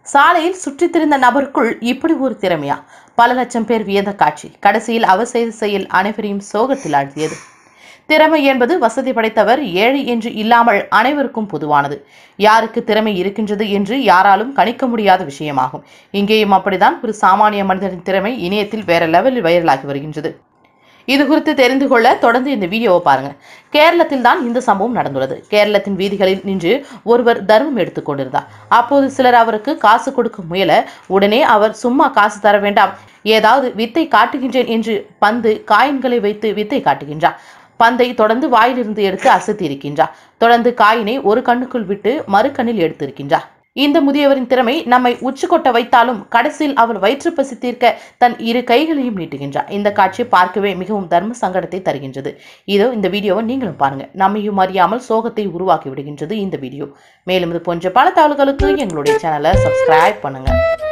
சாலையில் சுற்றித் திரிந்த நபருக்குள் இப்படி ஒரு திறமையா? பல லட்சம் பேர் வியந்த காட்சி. கடைசியில் அவர் செய்த செயல் அனைவரையும் சோகத்தில் ஆழ்த்தியது. திறமை என்பது வசதி படைத்தவர் ஏழை என்று இல்லாமல் அனைவருக்கும் பொதுவானது. யாருக்கு திறமை இருக்கின்றது என்று யாராலும் கணிக்க முடியாத விஷயமாகும். இங்கேயும் அப்படித்தான் ஒரு சாமானிய மனிதனின் திறமை இணையத்தில் வேற லெவலில் வைரலாகி வருகின்றது. இது குறித்து தெரிந்து கொள்ள தொடர்ந்து இந்த வீடியோவை பாருங்க. கேரளத்தில் தான் இந்த சம்பவம் நடந்துள்ளது. கேரளத்தின் வீதிகளில் நின்று ஒருவர் தர்மம் எடுத்துக் கொண்டிருந்தார். அப்போது சிலர் அவருக்கு காசு கொடுக்க முயல, உடனே அவர் சும்மா காசு தர வேண்டாம், ஏதாவது வித்தை காட்டுகின்றேன் என்று பந்து காயின்களை வைத்து வித்தை காட்டுகின்றார். பந்தை தொடர்ந்து வாயிலிருந்து எடுத்து அசத்தி இருக்கின்றார். தொடர்ந்து காயினை ஒரு கண்ணுக்குள் விட்டு மறு கண்ணில் எடுத்து இருக்கின்றார். இந்த முதியவரின் திறமை நம்மை உச்சி கொட்ட வைத்தாலும் கடைசியில் அவர் வயிற்று பசி தீர்க்க தன் இரு கைகளையும் நீட்டுகின்றார். இந்த காட்சி பார்க்கவே மிகவும் தர்ம சங்கடத்தை தருகின்றது. இதோ இந்த வீடியோவை நீங்களும் பாருங்க. நம்மையும் அறியாமல் சோகத்தை உருவாக்கி விடுகின்றது இந்த வீடியோ. மேலும் இது போன்ற பல தகவல்களுக்கு எங்களுடைய சேனலை சப்ஸ்கிரைப் பண்ணுங்க.